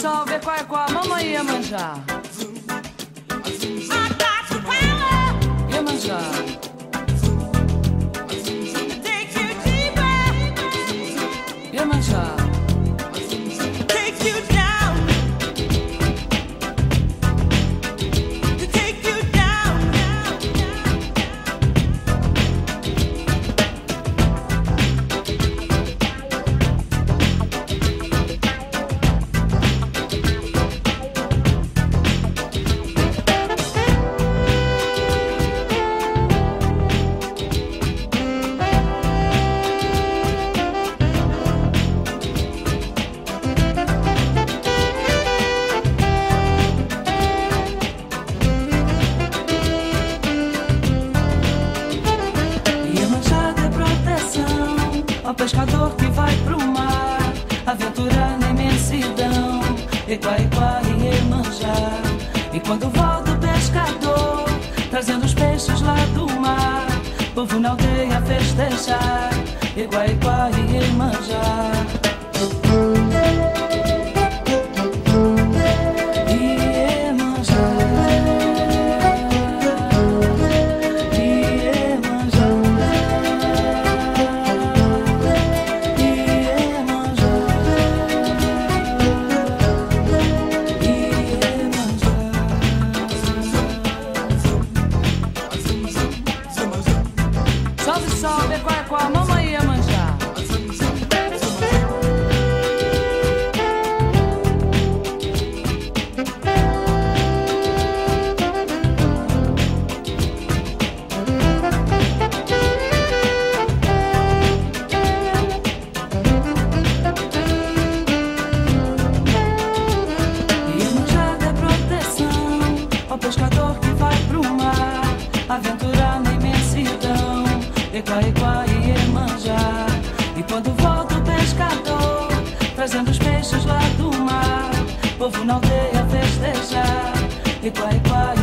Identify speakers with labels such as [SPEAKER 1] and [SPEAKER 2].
[SPEAKER 1] salve com a mamãe Yemanja. Yemanja. Yemanja.
[SPEAKER 2] Ao pescador que vai pro mar, aventurar na imensidão, Equá, Equá e Yemanja. E quando volta o pescador, trazendo os peixes lá do mar, povo na aldeia festejar, Equá, Equá e Yemanja.
[SPEAKER 1] Salve, salve, com a mamãe Yemanja.
[SPEAKER 2] Yemanja dá proteção ao pescador que vai pro mar, aventurar na imensidão, Equá, Equá e Yemanja. E quando volta o pescador, trazendo os peixes lá do mar, povo na aldeia festejar, Equá, Equá e